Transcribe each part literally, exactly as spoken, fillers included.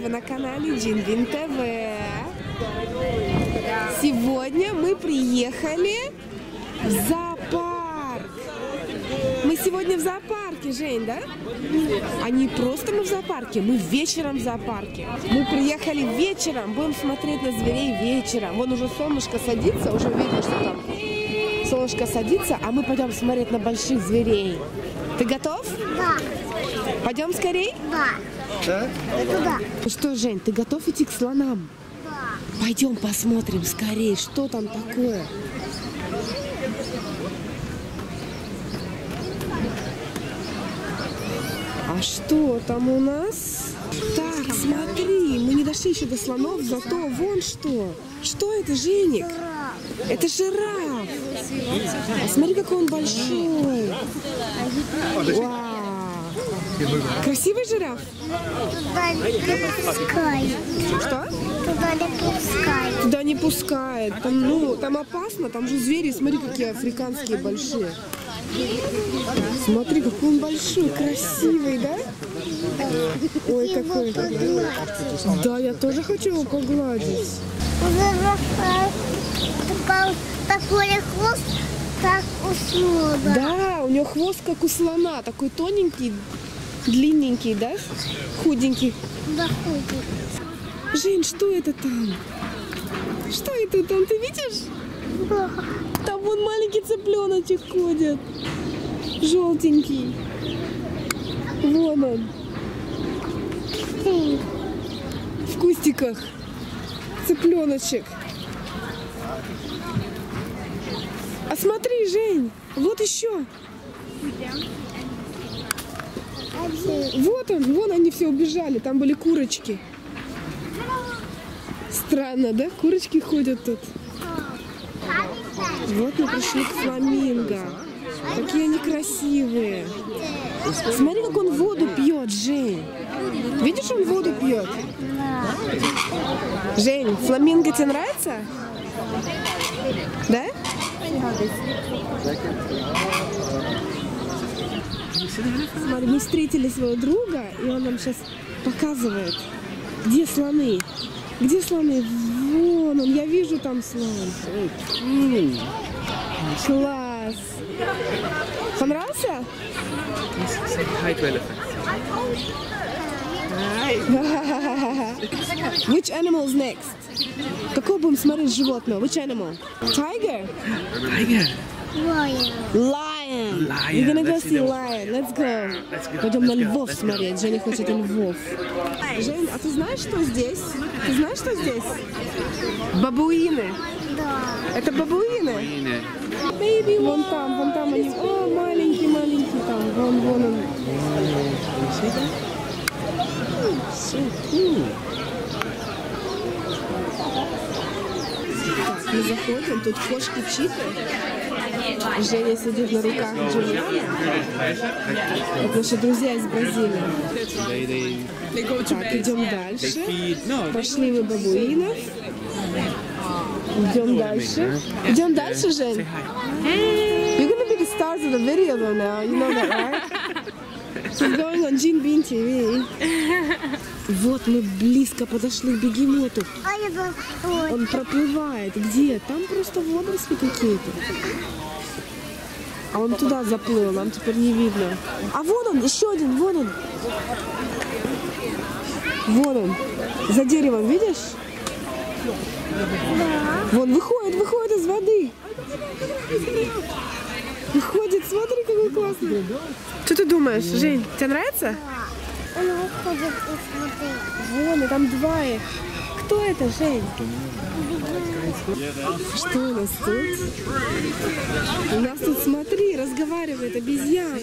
вы на канале Джинбин ТВ. Сегодня мы приехали в зоопарк. Мы сегодня в зоопарке, Жень, да? А не просто мы в зоопарке, мы вечером в зоопарке. Мы приехали вечером, будем смотреть на зверей вечером. Вон уже солнышко садится, уже видно, что там солнышко садится, а мы пойдем смотреть на больших зверей. Ты готов? Да. Пойдем скорей? Да. Да? Туда. Ну что, Жень, ты готов идти к слонам? Да. Пойдем посмотрим скорее, что там такое. А что там у нас? Так, смотри, мы не дошли еще до слонов, зато вон что. Что это, Женик? Это жираф. А смотри, какой он большой. Вау. Красивый жираф? Туда не пускай. Что? Туда не пускай. Туда не пускает. Там, ну, там опасно, там же звери, смотри, какие африканские большие. Смотри, какой он большой, красивый, да? Ой, какой. Да, я тоже хочу его погладить. Такой хвост, как у слона. Да, у него хвост как у слона, такой тоненький, длинненький, да? Худенький. Да, ходит. Жень, что это там? Что это там, ты видишь? Да. Там вон маленький цыпленочек ходит. Желтенький. Вон он. В кустиках. Цыпленочек. А смотри, Жень, вот еще. Вот он, вон они все убежали. Там были курочки. Странно, да? Курочки ходят тут. Вот мы пришли к фламинго. Какие они красивые. Смотри, как он воду пьет, Жень. Видишь, он воду пьет? Жень, фламинго тебе нравится? Да? Смотри, мы встретили своего друга, и он нам сейчас показывает, где слоны. Где слоны? Вон он, я вижу там слон. Класс. Понравился? Which animal is next? Какого будем смотреть животное? Which animal? Tiger? Tiger. Lion. Lion. Lion. We're gonna go Let's see see the- lion. Let's go. Let's go. Пойдем на Let's go. львов Let's go. смотреть. Женя хочет львов. Жень, а ты знаешь, что здесь? Ты знаешь, что здесь? Бабуины. Да. Это бабуины. Baby. Вон там, вон там они. О, маленький, маленький там. Вон, вон он. Так, мы заходим, тут кошки-читы. Женя сидит на руках Джулиана. Это наши друзья из Бразилии. Так, идем дальше. Пошли мы бабуинов. Идем дальше. Идем дальше, Жень. You're gonna be the stars of the video though now. You know that, right? She's going on Jinbin ти ви. Вот мы близко подошли к бегемоту. А я бы... Он проплывает. Где? Там просто водоросли какие-то. А он туда заплыл, нам теперь не видно. А вон он, еще один, вон он. Вон он. За деревом, видишь? Да. Вон, выходит, выходит из воды. Выходит, смотри, какой классный. Что ты думаешь, Жень, тебе нравится? Он выходит из воды. Вон, и там два их. Кто это, Жень? Что у нас тут? У нас тут, смотри, разговаривает обезьяна.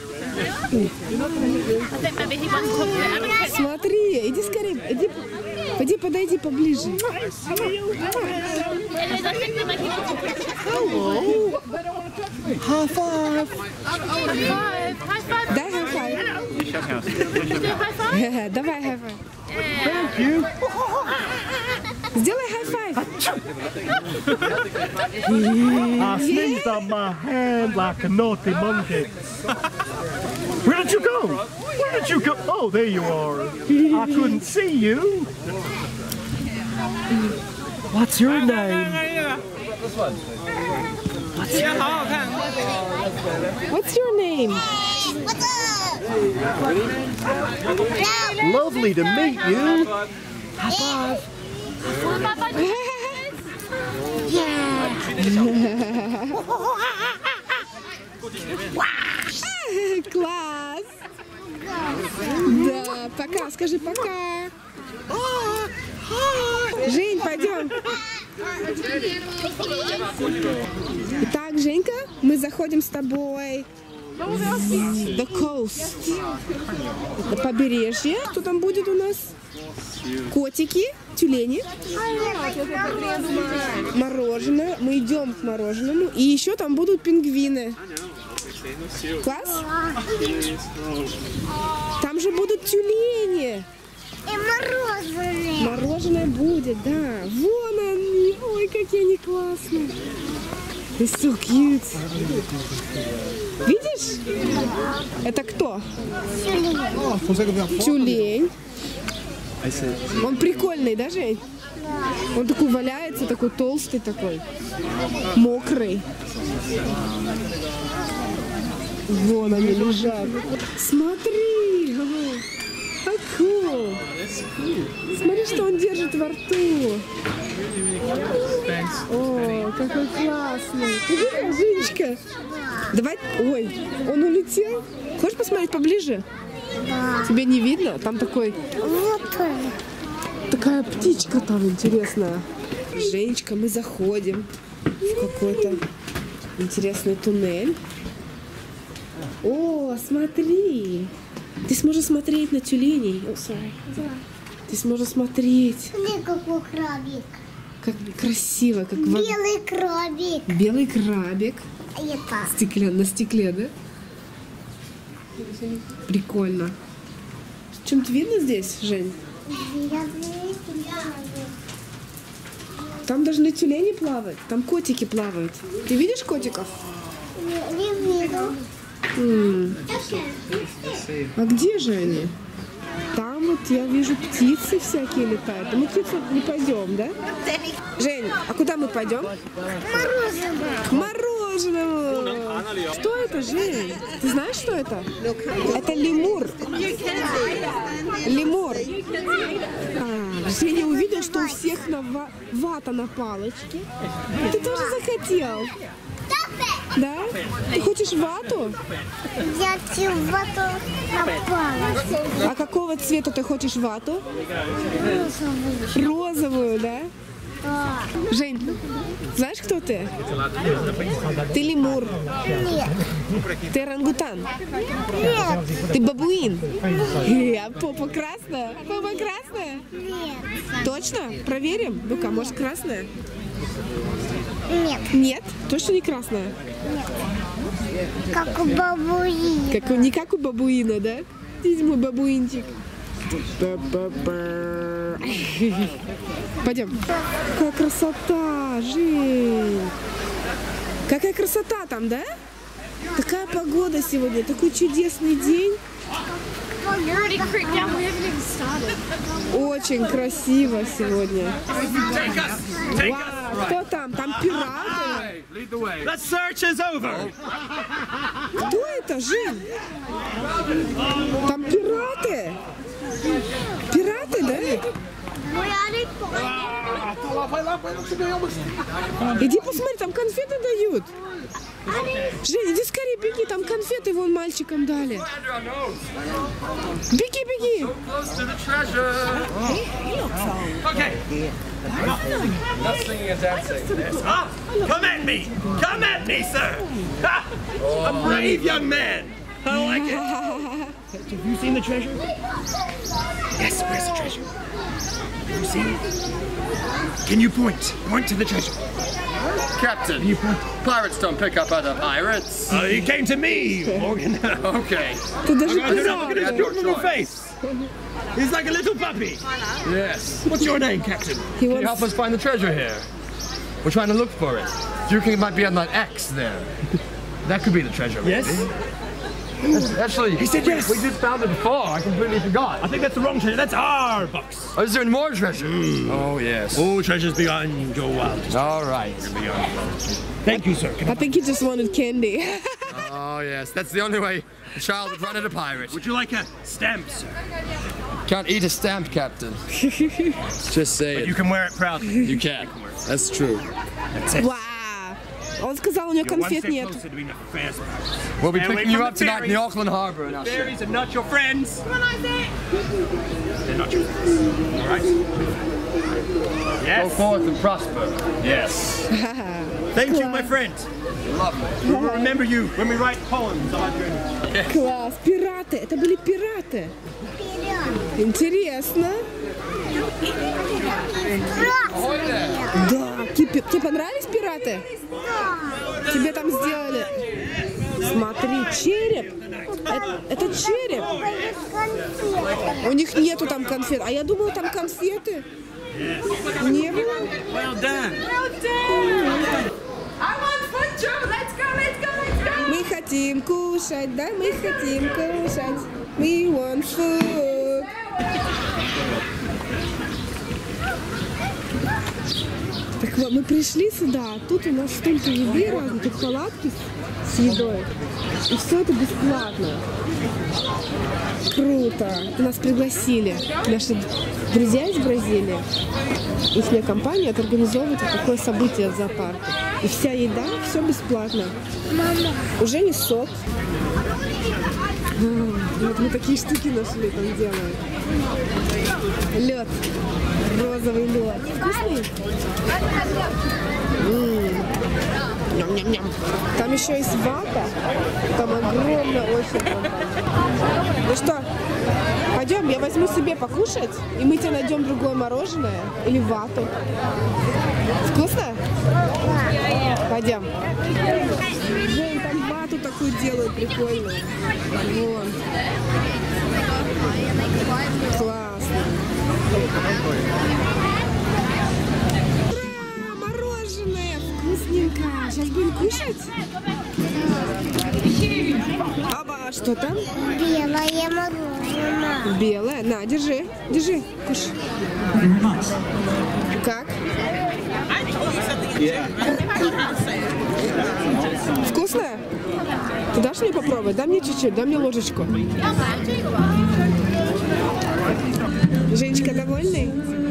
Смотри, иди скорее, иди, иди подойди поближе. High five. Дай high five. Давай high five. Thank you. Сделай high five. I sneezed on my hand like a naughty monkey. Where did you go? go? Where did you go? Oh, there you are. I couldn't see you. What's your name? What's your, What's your name? What's up? Lovely to meet you. Класс! Да, пока, скажи пока. Жень, пойдем. Итак, Женька, мы заходим с тобой в The Coast. Это побережье. Что там будет у нас? Котики, тюлени, мороженое. Мы идем к мороженому. И еще там будут пингвины. Класс? Там же будут тюлени. И мороженое. Мороженое будет, да. Вон они. Ой, какие они классные. They're so cute. Видишь? Это кто? Тюлень. Он прикольный, да, Жень? Он такой валяется, такой толстый такой. Мокрый. Вон они лежат. Смотри! Как cool. Смотри, что он держит во рту. О, какой классный. Ты видела, Женечка? Давай. Ой, он улетел. Хочешь посмотреть поближе? Да. Тебе не видно? Там такой... Вот он. Такая птичка там интересная. Женечка, мы заходим в какой-то интересный туннель. О, смотри. Ты сможешь смотреть на тюленей. О, sorry. Да. Ты сможешь смотреть. Смотри, какой крабик. Как красиво, как во- Белый крабик. белый крабик. Это. Стеклен на стекле, да? Прикольно. Чем-то видно здесь, Жень? Там должны тюлени плавать, там котики плавают. Ты видишь котиков? Не, не вижу. М. А где же они? Там вот я вижу птицы всякие летают. А мы птицу не пойдем, да? Жень, а куда мы пойдем? Мороженое. К мороженому. Что это, Жень? Ты знаешь, что это? Это лемур. Лемур. А, Женя увидел, что у всех на ва- вата на палочке. Ты тоже захотел? Да? Ты хочешь вату? Я чего-то напала. А какого цвета ты хочешь вату? Розовую, да? Да. Жень, знаешь, кто ты? Ты лемур. Нет. Ты орангутан. Нет. Ты бабуин. Э, А попа красная? Попа красная? Нет. Точно? Проверим? Ну-ка, может, красная? Нет. Нет? Точно не красная? Как у бабуи. Как, у- не как у бабуина, да? Иди, мой бабуинчик. Ба-ба-ба. Пойдем. Какая красота, Жень. Какая красота там, да? Такая погода сегодня, такой чудесный день. Очень красиво сегодня. Вау, кто там? Там пираты. The search is over. Кто это, Жень? Там пираты. Пираты, да? Иди посмотри, там конфеты дают. Жень, иди скорее беги, там конфеты вон мальчикам дали. Беги, беги. Close to the treasure. Okay. Not singing and dancing. Yes. Ah, come at me. Come at me, sir. Ha! A brave young man. I like it. Have you seen the treasure? Yes, where's the treasure? Have you seen it? Can you point? Point to the treasure. Captain, pirates don't pick up other pirates. Uh, you came to me, Morgan. Okay. Ты даже Look at his пираты. beautiful face. He's like a little puppy. Yes. What's your name, Captain? He Can you help wants... us find the treasure here? We're trying to look for it. Do you think it might be on that X there? That could be the treasure. Yes. maybe. Actually, He said yes. we just found it before. I completely forgot. I think that's the wrong treasure. That's our box. Oh, is there more treasure? Oh, yes. All treasures beyond your wildest. All right. Thank you, sir. Can I think he just wanted candy. Oh, yes. That's the only way a child would run into a pirate. Would you like a stamp, sir? Can't eat a stamp, Captain. Just say it. You can wear it proudly. You can. That's true. That's it. Вау! Он сказал, у него You're one конфет step нет. closer to being a fast pirate. We'll be Stay away picking you from up the tonight in the fairies. Auckland Harbour. And I'll show you. Fairies are not your friends. They're not your friends. All right? Go Yes. forth and prosper. Yes. Thank you, my friend. Lovely. We will remember you when we write poems on our journey. Класс! Пираты! Это были пираты! Интересно! Да! Тебе, тебе понравились пираты? Тебе там сделали... Смотри, череп! Это, это череп! У них нету там конфет. А я думала, там конфеты. Не было? Well done. Мы хотим кушать, да? Мы хотим кушать. We want food. Так вот, мы пришли сюда, а тут у нас столько еды разных, тут палатки с едой. И все это бесплатно. Круто. Нас пригласили наши друзья из Бразилии. Их компания организовывает вот такое событие в зоопарке. И вся еда, все бесплатно. Уже не сок. А, вот мы такие штуки нашли, там делают. Лед. Розовый лед. Вкусный? М-м-м. Ням-ням-ням. Там еще есть вата. Там огромная очень компания. Ну что, пойдем, я возьму себе покушать, и мы тебе найдем другое мороженое или вату. Вкусно? Пойдем. Жень, там вату такую делают прикольную. Вон. Классно. Ура! Мороженое! Вкусненько! Сейчас будем кушать? Оба, что там? Белое мороженое. Белое. На, держи. Держи. Кушай. Как? Вкусно? Ты дашь мне попробовать? Дай мне чуть-чуть, дай мне ложечку. Женечка, довольный?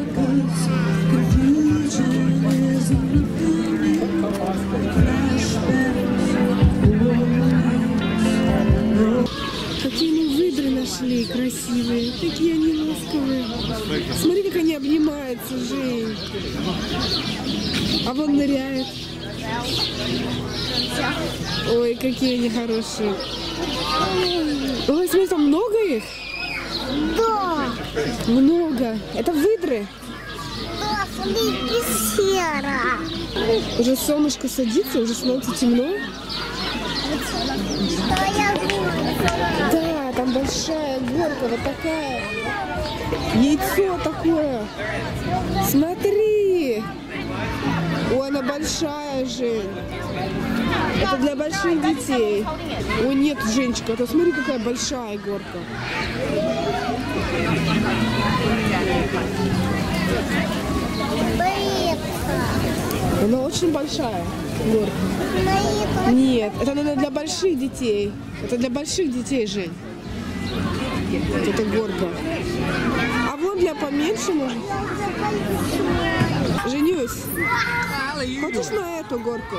Какие мы выдры нашли красивые, какие они ласковые. Смотри, как они обнимаются, Жень. А вон ныряет. Ой, какие они хорошие. Ой, смотри, там много их? Да. Много. Это выдры. Да, смотри, серо. Уже солнышко садится, уже становится темно. Да, я думаю. Да, там большая горка, вот такая. Яйцо такое. Смотри. Ой, она большая, Жень. Это для больших детей. Ой, нет, Женечка, а то смотри, какая большая горка. Она очень большая горка. Нет, это надо для больших детей. Это для больших детей, Жень. Вот эта горка. А вон для поменьше можно. Женюсь, хочешь на эту горку?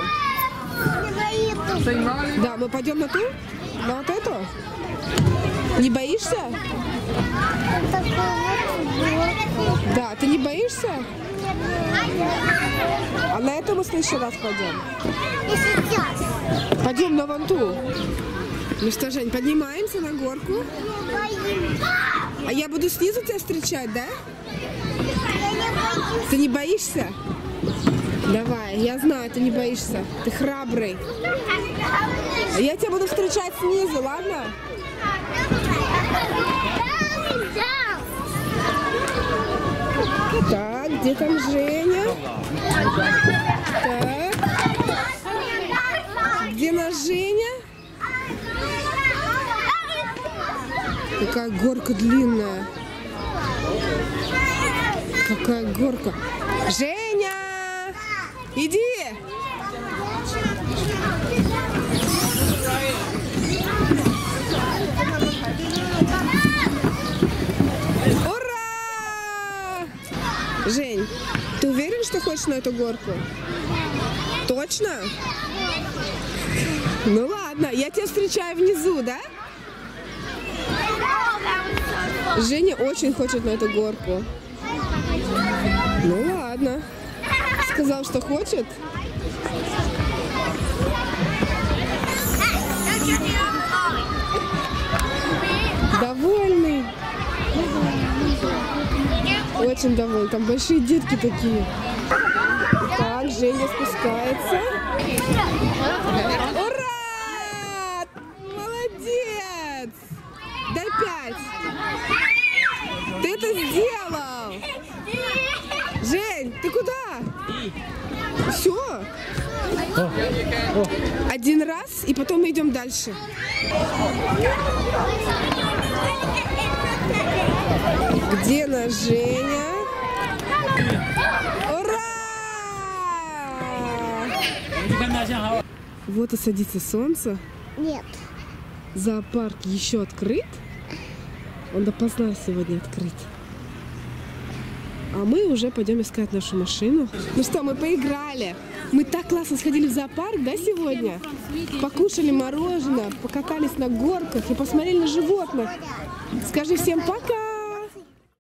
Да, мы пойдем на ту? На вот эту? Не боишься? Да, ты не боишься? А на эту мы в следующий раз пойдем. Пойдем на вон ту. Ну что, Жень, поднимаемся на горку. А я буду снизу тебя встречать, да? Ты не боишься? Давай, я знаю, ты не боишься. Ты храбрый. Я тебя буду встречать снизу, ладно? Так, где там Женя? Так. Где наш Женя? Какая горка длинная. Какая горка. Женя! Иди! Ура! Жень, ты уверен, что хочешь на эту горку? Точно? Ну ладно, я тебя встречаю внизу, да? Женя очень хочет на эту горку. Ну ладно. Сказал, что хочет. Довольный. Очень довольный. Там большие детки такие. Так, Женя спускается. Ура! Молодец! Дай пять. Ты это сделал! Жень, ты куда? Все. Один раз, и потом мы идем дальше. Где наш Женя? Ура! Вот и садится солнце. Нет. Зоопарк еще открыт. Он допоздна сегодня открыт. А мы уже пойдем искать нашу машину. Ну что, мы поиграли. Мы так классно сходили в зоопарк, да, сегодня? Покушали мороженое, покатались на горках и посмотрели на животных. Скажи всем пока!